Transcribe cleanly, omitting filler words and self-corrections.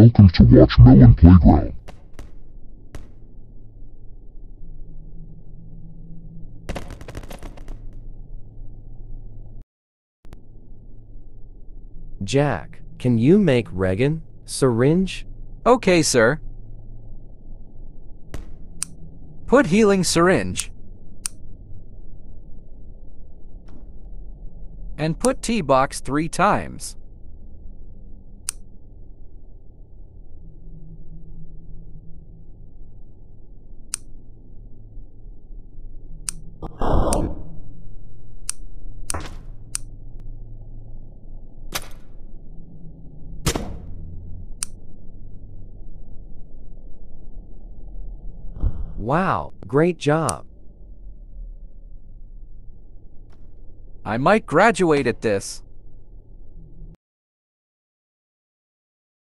Welcome to Watchmelon Playground. Jack, can you make Regan, Syringe? Okay, sir. Put healing syringe. And put T-box 3 times. Wow, great job. I might graduate at this.